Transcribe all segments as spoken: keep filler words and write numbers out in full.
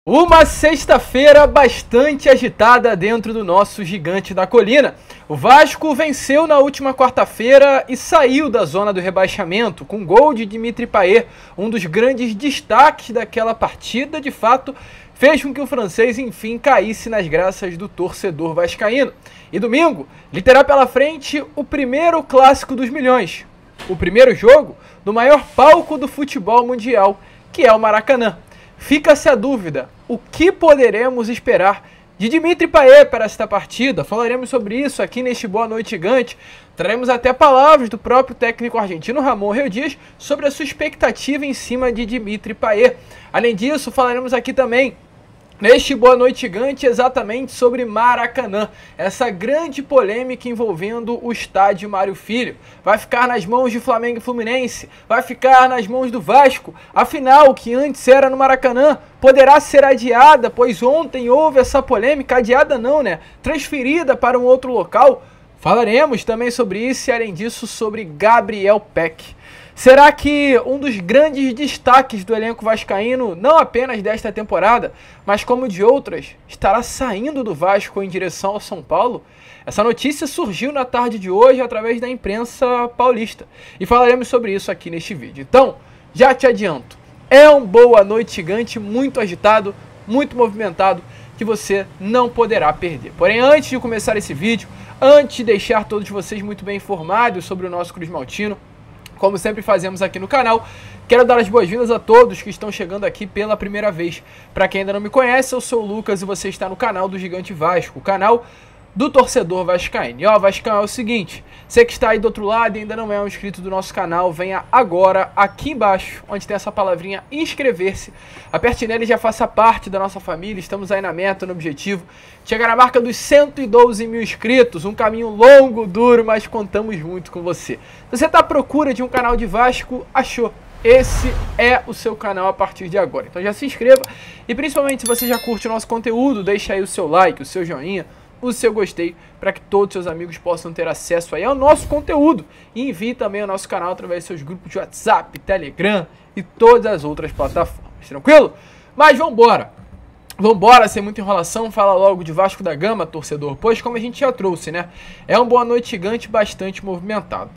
Uma sexta-feira bastante agitada dentro do nosso Gigante da Colina. O Vasco venceu na última quarta-feira e saiu da zona do rebaixamento com gol de Dimitri Payet, um dos grandes destaques daquela partida. De fato, fez com que o francês enfim caísse nas graças do torcedor vascaíno. E domingo, lhe terá pela frente o primeiro clássico dos milhões, o primeiro jogo do maior palco do futebol mundial, que é o Maracanã. Fica-se a dúvida, o que poderemos esperar de Dimitri Payet para esta partida? Falaremos sobre isso aqui neste Boa Noite Gigante. Traremos até palavras do próprio técnico argentino Ramon Reu Dias sobre a sua expectativa em cima de Dimitri Payet. Além disso, falaremos aqui também neste Boa Noite Gigante exatamente sobre Maracanã, essa grande polêmica envolvendo o estádio Mário Filho. Vai ficar nas mãos de Flamengo e Fluminense? Vai ficar nas mãos do Vasco? Afinal, que antes era no Maracanã, poderá ser adiada, pois ontem houve essa polêmica, adiada não, né? Transferida para um outro local. Falaremos também sobre isso e, além disso, sobre Gabriel Peck. Será que um dos grandes destaques do elenco vascaíno, não apenas desta temporada, mas como de outras, estará saindo do Vasco em direção ao São Paulo? Essa notícia surgiu na tarde de hoje através da imprensa paulista e falaremos sobre isso aqui neste vídeo. Então, já te adianto, é um Boa Noite Gigante muito agitado, muito movimentado, que você não poderá perder. Porém, antes de começar esse vídeo, antes de deixar todos vocês muito bem informados sobre o nosso Cruz Maltino, como sempre fazemos aqui no canal, quero dar as boas-vindas a todos que estão chegando aqui pela primeira vez. Para quem ainda não me conhece, eu sou o Lucas e você está no canal do Gigante Vasco, o canal do torcedor vascaíno. E ó, Vascão, é o seguinte, você que está aí do outro lado e ainda não é um inscrito do nosso canal, venha agora aqui embaixo, onde tem essa palavrinha inscrever-se. Aperte nele e já faça parte da nossa família. Estamos aí na meta, no objetivo, chegar à marca dos cento e doze mil inscritos. Um caminho longo, duro, mas contamos muito com você. Se você está à procura de um canal de Vasco, achou. Esse é o seu canal a partir de agora. Então já se inscreva e principalmente se você já curte o nosso conteúdo, deixa aí o seu like, o seu joinha, o seu gostei, para que todos os seus amigos possam ter acesso aí ao nosso conteúdo. E envie também ao nosso canal através dos seus grupos de WhatsApp, Telegram e todas as outras plataformas. Tranquilo? Mas vambora! Vambora, sem muita enrolação, fala logo de Vasco da Gama, torcedor, pois como a gente já trouxe, né? É um Boa Noite Gigante bastante movimentado.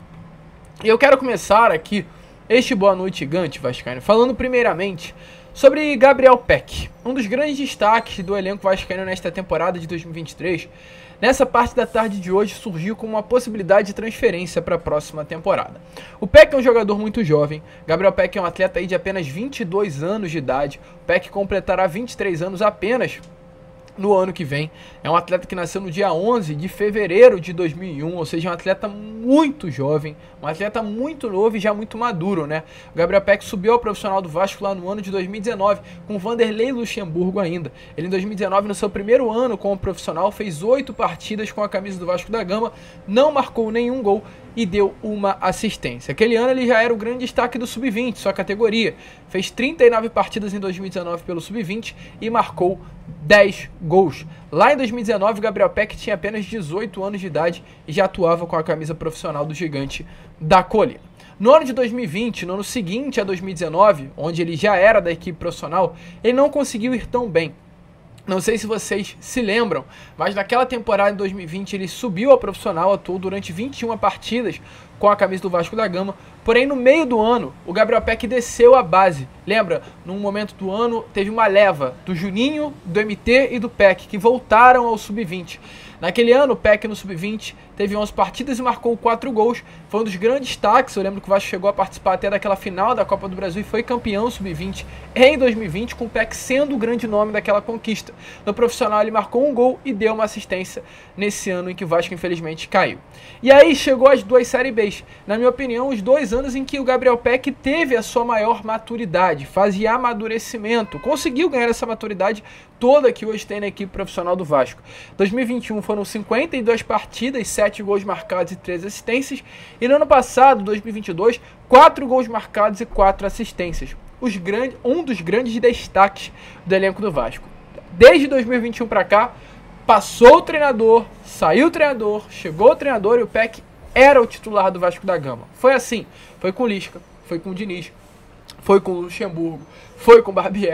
E eu quero começar aqui este Boa Noite Gigante vascaíno falando primeiramente sobre Gabriel Peck, um dos grandes destaques do elenco vascaíno nesta temporada de dois mil e vinte e três. Nessa parte da tarde de hoje surgiu como uma possibilidade de transferência para a próxima temporada. O Peck é um jogador muito jovem. Gabriel Peck é um atleta aí de apenas vinte e dois anos de idade. O Peck completará vinte e três anos apenas no ano que vem. É um atleta que nasceu no dia onze de fevereiro de dois mil e um, ou seja, um atleta muito jovem, um atleta muito novo e já muito maduro, né? O Gabriel Peck subiu ao profissional do Vasco lá no ano de dois mil e dezenove, com Vanderlei Luxemburgo ainda. Ele em dois mil e dezenove, no seu primeiro ano como profissional, fez oito partidas com a camisa do Vasco da Gama, não marcou nenhum gol e deu uma assistência. Aquele ano ele já era o grande destaque do sub vinte, sua categoria. Fez trinta e nove partidas em dois mil e dezenove pelo sub vinte e marcou dez gols. Lá em dois mil e dezenove, Gabriel Peck tinha apenas dezoito anos de idade e já atuava com a camisa profissional do Gigante da Colina. No ano de dois mil e vinte, no ano seguinte a dois mil e dezenove, onde ele já era da equipe profissional, ele não conseguiu ir tão bem. Não sei se vocês se lembram, mas naquela temporada de dois mil e vinte ele subiu ao profissional, atuou durante vinte e uma partidas com a camisa do Vasco da Gama, porém no meio do ano o Gabriel Peck desceu a base. Lembra? Num momento do ano teve uma leva do Juninho, do M T e do Peck que voltaram ao sub vinte. Naquele ano o Peck no sub vinte teve onze partidas e marcou quatro gols. Foi um dos grandes destaques. Eu lembro que o Vasco chegou a participar até daquela final da Copa do Brasil e foi campeão sub vinte em dois mil e vinte, com o Peck sendo o grande nome daquela conquista. No profissional ele marcou um gol e deu uma assistência nesse ano em que o Vasco infelizmente caiu. E aí chegou as duas Série Bs. Na minha opinião, os dois anos em que o Gabriel Peck teve a sua maior maturidade, fase de amadurecimento, conseguiu ganhar essa maturidade toda que hoje tem na equipe profissional do Vasco. dois mil e vinte e um foram cinquenta e duas partidas, sete gols marcados e três assistências. E no ano passado, dois mil e vinte e dois, quatro gols marcados e quatro assistências. Os grandes, um dos grandes destaques do elenco do Vasco. Desde dois mil e vinte e um para cá, passou o treinador, saiu o treinador, chegou o treinador e o Peck era o titular do Vasco da Gama. Foi assim, foi com o Lisca, foi com o Diniz, foi com o Luxemburgo, foi com o Barbieri,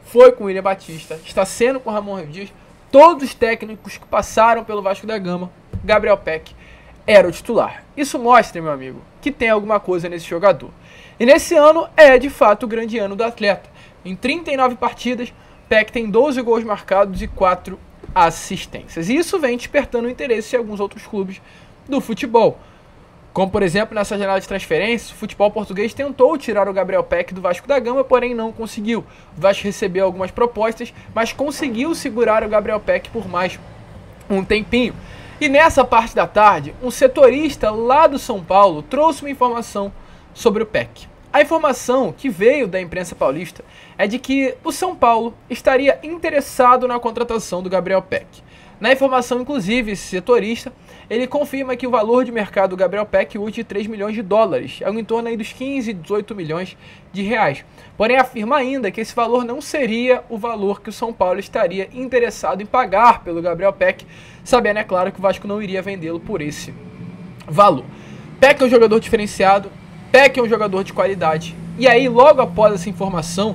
foi com o William Batista, está sendo com o Ramon Dias. Todos os técnicos que passaram pelo Vasco da Gama, Gabriel Pec era o titular. Isso mostra, meu amigo, que tem alguma coisa nesse jogador. E nesse ano é, de fato, o grande ano do atleta. Em trinta e nove partidas, Pec tem doze gols marcados e quatro assistências. E isso vem despertando o interesse de alguns outros clubes do futebol. Como, por exemplo, nessa janela de transferência, o futebol português tentou tirar o Gabriel Pec do Vasco da Gama, porém não conseguiu. O Vasco recebeu algumas propostas, mas conseguiu segurar o Gabriel Pec por mais um tempinho. E nessa parte da tarde, um setorista lá do São Paulo trouxe uma informação sobre o Pec. A informação que veio da imprensa paulista é de que o São Paulo estaria interessado na contratação do Gabriel Pec. Na informação, inclusive, esse setorista, ele confirma que o valor de mercado do Gabriel Pec hoje é de três milhões de dólares, é em torno aí dos quinze, dezoito milhões de reais. Porém, afirma ainda que esse valor não seria o valor que o São Paulo estaria interessado em pagar pelo Gabriel Pec, sabendo, é claro, que o Vasco não iria vendê-lo por esse valor. Pec é um jogador diferenciado, Pec é um jogador de qualidade. E aí, logo após essa informação,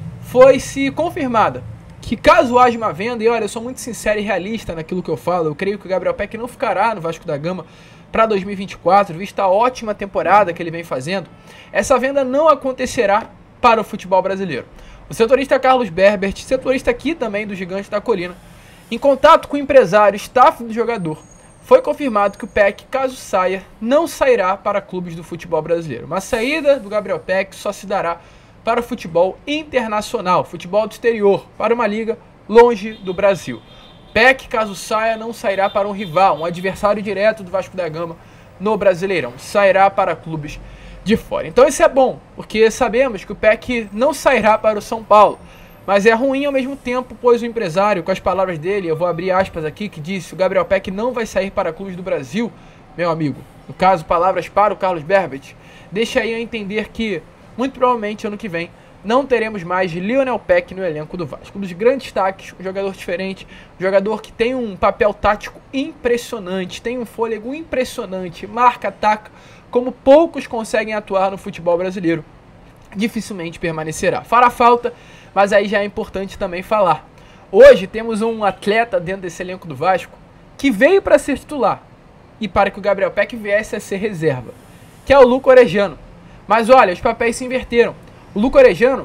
foi-se confirmada que caso haja uma venda, e olha, eu sou muito sincero e realista naquilo que eu falo, eu creio que o Gabriel Pec não ficará no Vasco da Gama para dois mil e vinte e quatro, vista a ótima temporada que ele vem fazendo, essa venda não acontecerá para o futebol brasileiro. O setorista Carlos Berbert, setorista aqui também do Gigante da Colina, em contato com o empresário e staff do jogador, foi confirmado que o Pec, caso saia, não sairá para clubes do futebol brasileiro. Uma saída do Gabriel Pec só se dará para o futebol internacional, futebol do exterior, para uma liga longe do Brasil. Pec, caso saia, não sairá para um rival, um adversário direto do Vasco da Gama no Brasileirão. Sairá para clubes de fora. Então isso é bom, porque sabemos que o Pec não sairá para o São Paulo. Mas é ruim ao mesmo tempo, pois o empresário, com as palavras dele, eu vou abrir aspas aqui, que disse: o Gabriel Pec não vai sair para clubes do Brasil, meu amigo. No caso, palavras para o Carlos Berbert, deixa aí a entender que, muito provavelmente, ano que vem, não teremos mais Lionel Pec no elenco do Vasco. Um dos grandes destaques, um jogador diferente, um jogador que tem um papel tático impressionante, tem um fôlego impressionante, marca, ataca, como poucos conseguem atuar no futebol brasileiro. Dificilmente permanecerá. Fará falta, mas aí já é importante também falar. Hoje temos um atleta dentro desse elenco do Vasco que veio para ser titular e para que o Gabriel Pec viesse a ser reserva, que é o Luca Orejano. Mas olha, os papéis se inverteram. O Luca Orejano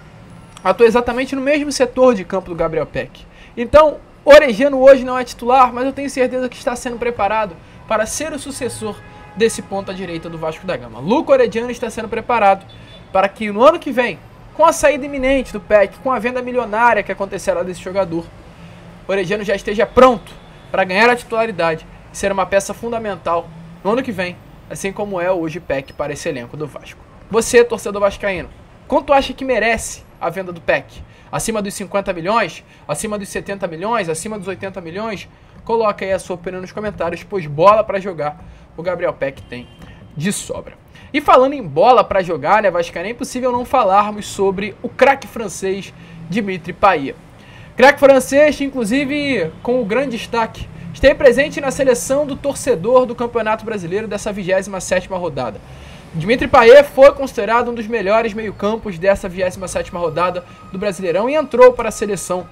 atua exatamente no mesmo setor de campo do Gabriel Pec. Então, Orejano hoje não é titular, mas eu tenho certeza que está sendo preparado para ser o sucessor desse ponta direita do Vasco da Gama. Luca Orejano está sendo preparado para que no ano que vem, com a saída iminente do Pec, com a venda milionária que acontecerá desse jogador, Orejano já esteja pronto para ganhar a titularidade e ser uma peça fundamental no ano que vem, assim como é hoje Pec para esse elenco do Vasco. Você, torcedor vascaíno, quanto acha que merece a venda do Pec? Acima dos cinquenta milhões? Acima dos setenta milhões? Acima dos oitenta milhões? Coloca aí a sua opinião nos comentários, pois bola para jogar o Gabriel Pec tem de sobra. E falando em bola para jogar, né, vascaíno, é impossível não falarmos sobre o craque francês Dimitri Payet. Craque francês, inclusive, com o grande destaque, esteve presente na seleção do torcedor do Campeonato Brasileiro dessa vigésima sétima rodada. Dimitri Payet foi considerado um dos melhores meio-campos dessa vigésima sétima rodada do Brasileirão e entrou para a seleção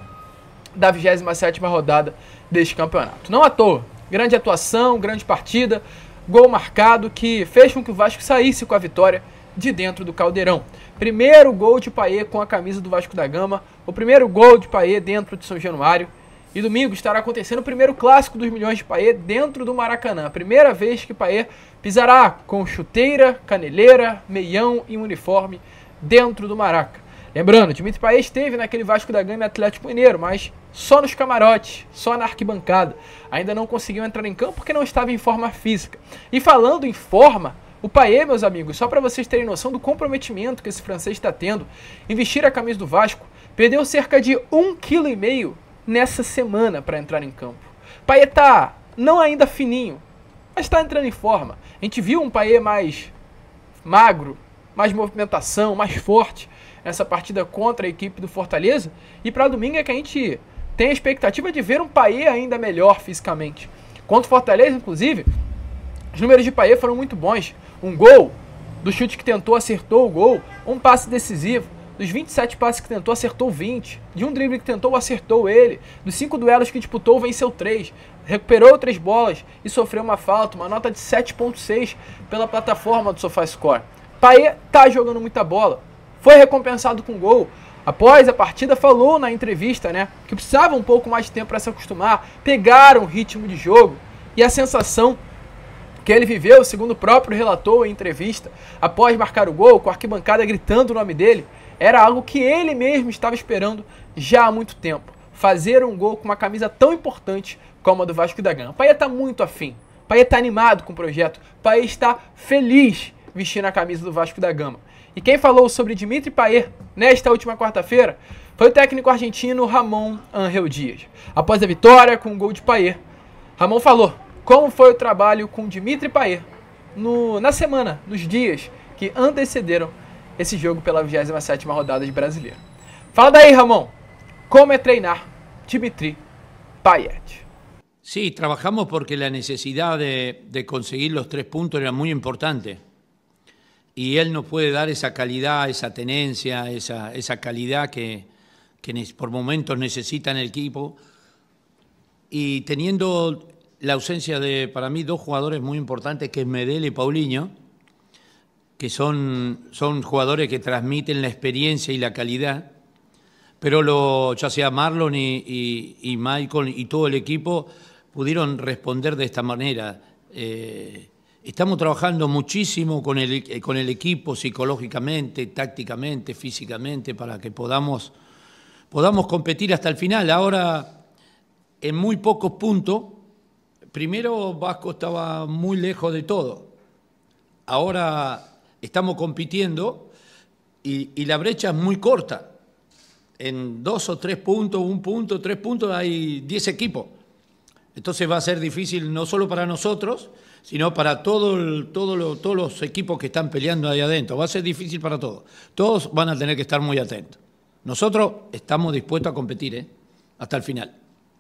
da vigésima sétima rodada deste campeonato. Não à toa, grande atuação, grande partida, gol marcado que fez com que o Vasco saísse com a vitória de dentro do Caldeirão. Primeiro gol de Payet com a camisa do Vasco da Gama, o primeiro gol de Payet dentro de São Januário. E domingo estará acontecendo o primeiro clássico dos milhões de Payet dentro do Maracanã. A primeira vez que Payet pisará com chuteira, caneleira, meião e uniforme dentro do Maraca. Lembrando, Dimitri Payet esteve naquele Vasco da Gama e Atlético Mineiro, mas só nos camarotes, só na arquibancada. Ainda não conseguiu entrar em campo porque não estava em forma física. E falando em forma, o Payet, meus amigos, só para vocês terem noção do comprometimento que esse francês está tendo em vestir a camisa do Vasco, perdeu cerca de um vírgula cinco quilos nessa semana para entrar em campo. Payet tá não ainda fininho, mas está entrando em forma. A gente viu um Payet mais magro, mais movimentação, mais forte nessa partida contra a equipe do Fortaleza. E para domingo é que a gente tem a expectativa de ver um Payet ainda melhor fisicamente. Contra o Fortaleza, inclusive, os números de Payet foram muito bons. Um gol, do chute que tentou, acertou o gol, um passe decisivo. Dos vinte e sete passes que tentou, acertou vinte. De um drible que tentou, acertou ele. Dos cinco duelos que disputou, venceu três. Recuperou três bolas e sofreu uma falta. Uma nota de sete ponto seis pela plataforma do SofaScore. Payet tá jogando muita bola. Foi recompensado com gol. Após a partida, falou na entrevista, né, que precisava um pouco mais de tempo para se acostumar. Pegaram o ritmo de jogo. E a sensação que ele viveu, segundo o próprio relator em entrevista, após marcar o gol, com a arquibancada gritando o nome dele, era algo que ele mesmo estava esperando já há muito tempo. Fazer um gol com uma camisa tão importante como a do Vasco da Gama. Payet está muito afim. Payet está animado com o projeto. Payet está feliz vestindo a camisa do Vasco da Gama. E quem falou sobre Dimitri Payet nesta última quarta-feira foi o técnico argentino Ramón Ángel Díaz. Após a vitória com o gol de Payet, Ramón falou como foi o trabalho com Dimitri Payet no, na semana, nos dias que antecederam esse jogo pela vigésima sétima rodada de Brasileiro. Fala daí, Ramón, como é treinar Dimitri Payet? Sí, trabajamos porque la necesidad de, de conseguir los tres puntos era muy importante. Y él nos puede dar esa calidad, esa tenencia, esa, esa calidad que, que por momentos necesita en el equipo. Y teniendo la ausencia de, para mí, dos jugadores muy importantes, que es Medel y Paulinho, que son, son jugadores que transmiten la experiencia y la calidad, pero lo, ya sea Marlon y, y, y Michael y todo el equipo pudieron responder de esta manera. Eh, estamos trabajando muchísimo con el, con el equipo psicológicamente, tácticamente, físicamente, para que podamos, podamos competir hasta el final. Ahora, en muy pocos puntos, primero Vasco estaba muy lejos de todo. Ahora estamos compitiendo y, y la brecha es muy corta. En dos o tres puntos, un punto, tres puntos, hay diez equipos. Entonces va a ser difícil no solo para nosotros, sino para todo el, todo lo, todos los equipos que están peleando ahí adentro. Va a ser difícil para todos. Todos van a tener que estar muy atentos. Nosotros estamos dispuestos a competir, ¿eh? Hasta el final.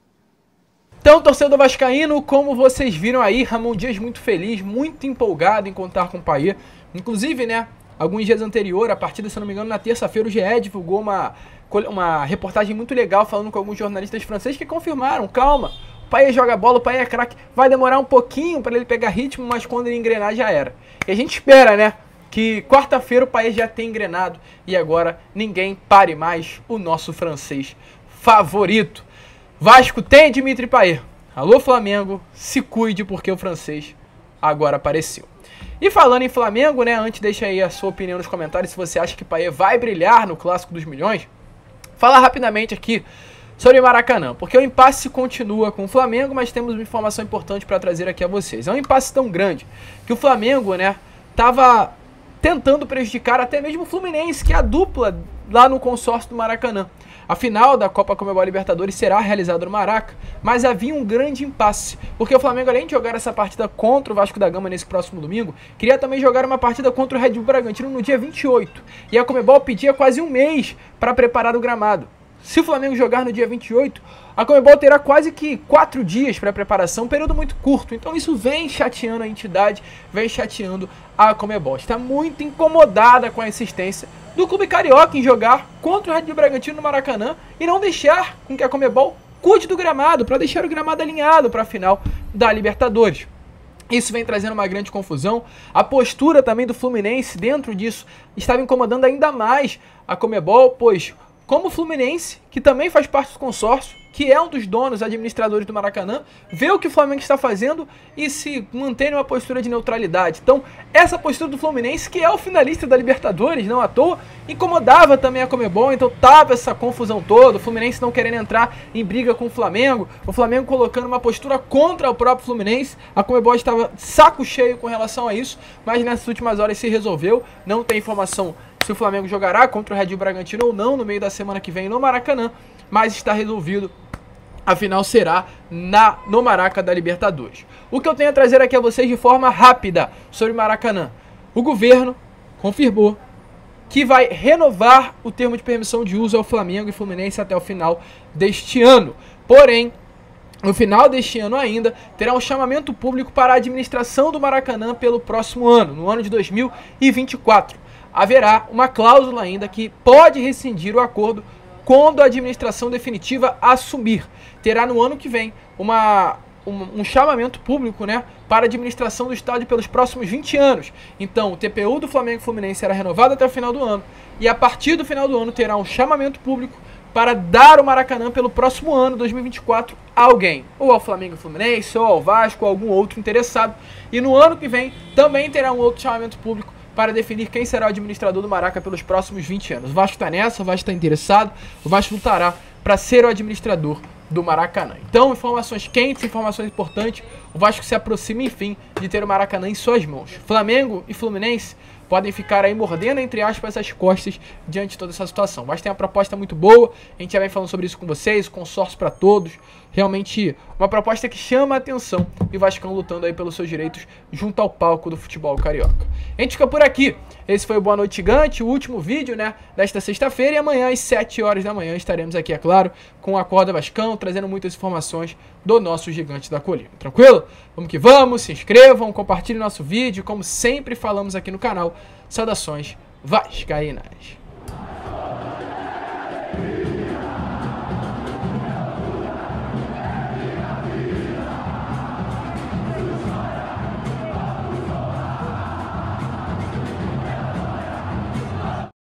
Então, torcedor vascaíno, como vocês viram aí, Ramón Díaz muito feliz, muito empolgado em contar com o Payet. Inclusive, né, alguns dias anterior, a partida, se não me engano, na terça-feira, o G E divulgou uma, uma reportagem muito legal falando com alguns jornalistas franceses que confirmaram, calma, o Payet joga bola, o Payet é craque, vai demorar um pouquinho para ele pegar ritmo, mas quando ele engrenar já era. E a gente espera, né, que quarta-feira o Payet já tenha engrenado e agora ninguém pare mais o nosso francês favorito. Vasco tem Dimitri Payet. Alô, Flamengo, se cuide porque o francês agora apareceu. E falando em Flamengo, né, antes deixa aí a sua opinião nos comentários se você acha que Payet vai brilhar no Clássico dos Milhões. Falar rapidamente aqui sobre Maracanã, porque o impasse continua com o Flamengo, mas temos uma informação importante para trazer aqui a vocês. É um impasse tão grande que o Flamengo, né, tava tentando prejudicar até mesmo o Fluminense, que é a dupla lá no consórcio do Maracanã. A final da Copa Conmebol Libertadores será realizada no Maraca, mas havia um grande impasse, porque o Flamengo, além de jogar essa partida contra o Vasco da Gama nesse próximo domingo, queria também jogar uma partida contra o Red Bull Bragantino no dia vinte e oito, e a Conmebol pedia quase um mês para preparar o gramado. Se o Flamengo jogar no dia vinte e oito, a Conmebol terá quase que quatro dias para preparação, um período muito curto. Então isso vem chateando a entidade, vem chateando a Conmebol. Está muito incomodada com a insistência do clube carioca em jogar contra o Red Bull Bragantino no Maracanã e não deixar com que a Conmebol cuide do gramado, para deixar o gramado alinhado para a final da Libertadores. Isso vem trazendo uma grande confusão. A postura também do Fluminense dentro disso estava incomodando ainda mais a Conmebol, pois como o Fluminense, que também faz parte do consórcio, que é um dos donos, administradores do Maracanã, vê o que o Flamengo está fazendo e se mantém numa postura de neutralidade. Então, essa postura do Fluminense, que é o finalista da Libertadores, não à toa, incomodava também a Conmebol, então tava essa confusão toda, o Fluminense não querendo entrar em briga com o Flamengo, o Flamengo colocando uma postura contra o próprio Fluminense, a Conmebol estava saco cheio com relação a isso, mas nessas últimas horas se resolveu, não tem informação se o Flamengo jogará contra o Red Bull Bragantino ou não no meio da semana que vem no Maracanã, mas está resolvido, a final será na, no Maraca da Libertadores. O que eu tenho a trazer aqui a vocês de forma rápida sobre Maracanã: o governo confirmou que vai renovar o termo de permissão de uso ao Flamengo e Fluminense até o final deste ano. Porém, no final deste ano ainda, terá um chamamento público para a administração do Maracanã pelo próximo ano, no ano de dois mil e vinte e quatro. haverá uma cláusula ainda que pode rescindir o acordo quando a administração definitiva assumir. Terá no ano que vem uma, um, um chamamento público, né, para a administração do estádio pelos próximos vinte anos. Então, o T P U do Flamengo e Fluminense será renovado até o final do ano, e a partir do final do ano terá um chamamento público para dar o Maracanã pelo próximo ano, dois mil e vinte e quatro, a alguém, ou ao Flamengo e Fluminense, ou ao Vasco, ou algum outro interessado. E no ano que vem também terá um outro chamamento público para definir quem será o administrador do Maraca pelos próximos vinte anos. O Vasco está nessa, o Vasco está interessado, o Vasco lutará para ser o administrador do Maracanã. Então, informações quentes, informações importantes, o Vasco se aproxima, enfim, de ter o Maracanã em suas mãos. Flamengo e Fluminense podem ficar aí mordendo, entre aspas, as costas diante de toda essa situação. Mas tem uma proposta muito boa, a gente já vem falando sobre isso com vocês, consórcio para todos, realmente uma proposta que chama a atenção, e o Vascão lutando aí pelos seus direitos junto ao palco do futebol carioca. A gente fica por aqui, esse foi o Boa Noite Gigante, o último vídeo, né, desta sexta-feira, e amanhã às sete horas da manhã estaremos aqui, é claro, com o Acorda Vascão, trazendo muitas informações do nosso Gigante da Colina. Tranquilo? Vamos que vamos, se inscrevam, compartilhem nosso vídeo, como sempre falamos aqui no canal. Saudações vascaínas.